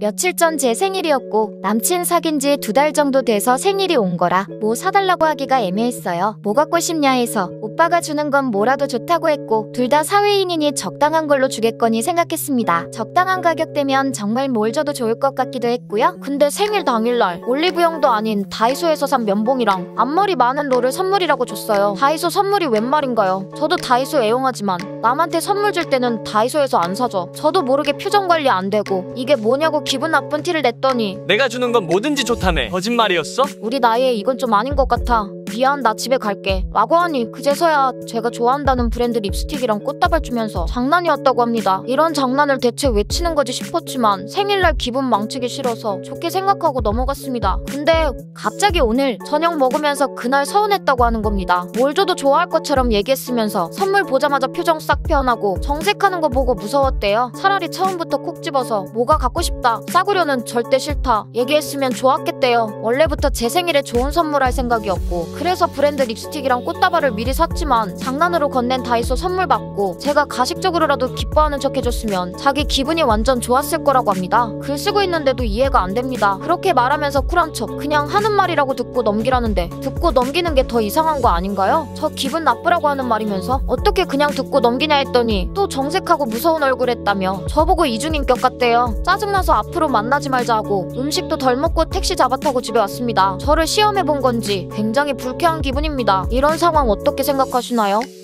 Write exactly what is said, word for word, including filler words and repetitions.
며칠 전 제 생일이었고 남친 사귄 지 두 달 정도 돼서 생일이 온 거라 뭐 사달라고 하기가 애매했어요. 뭐 갖고 싶냐 해서 오빠가 주는 건 뭐라도 좋다고 했고 둘 다 사회인이니 적당한 걸로 주겠거니 생각했습니다. 적당한 가격대면 정말 뭘 줘도 좋을 것 같기도 했고요. 근데 생일 당일날 올리브영도 아닌 다이소에서 산 면봉이랑 앞머리 많은 롤을 선물이라고 줬어요. 다이소 선물이 웬 말인가요? 저도 다이소 애용하지만 남한테 선물 줄 때는 다이소에서 안 사죠. 저도 모르게 표정 관리 안 되고 이게 뭐냐고 기분 나쁜 티를 냈더니 내가 주는 건 뭐든지 좋다네. 거짓말이었어? 우리 나이에 이건 좀 아닌 것 같아. 미안, 나 집에 갈게 라고 하니 그제서야 제가 좋아한다는 브랜드 립스틱이랑 꽃다발 주면서 장난이었다고 합니다. 이런 장난을 대체 왜 치는 거지 싶었지만 생일날 기분 망치기 싫어서 좋게 생각하고 넘어갔습니다. 근데 갑자기 오늘 저녁 먹으면서 그날 서운했다고 하는 겁니다. 뭘 줘도 좋아할 것처럼 얘기했으면서 선물 보자마자 표정 싹 변하고 정색하는 거 보고 무서웠대요. 차라리 처음부터 콕 집어서 뭐가 갖고 싶다, 싸구려는 절대 싫다 얘기했으면 좋았겠대요. 원래부터 제 생일에 좋은 선물할 생각이었고 그래서 브랜드 립스틱이랑 꽃다발을 미리 샀지만 장난으로 건넨 다이소 선물 받고 제가 가식적으로라도 기뻐하는 척 해줬으면 자기 기분이 완전 좋았을 거라고 합니다. 글 쓰고 있는데도 이해가 안 됩니다. 그렇게 말하면서 쿨한 척 그냥 하는 말이라고 듣고 넘기라는데 듣고 넘기는 게 더 이상한 거 아닌가요? 저 기분 나쁘라고 하는 말이면서 어떻게 그냥 듣고 넘기냐 했더니 또 정색하고 무서운 얼굴 했다며 저보고 이중인격 같대요. 짜증나서 앞으로 만나지 말자 하고 음식도 덜 먹고 택시 잡아타고 집에 왔습니다. 저를 시험해 본 건지 굉장히 불쾌한 기분입니다. 이런 상황 어떻게 생각하시나요?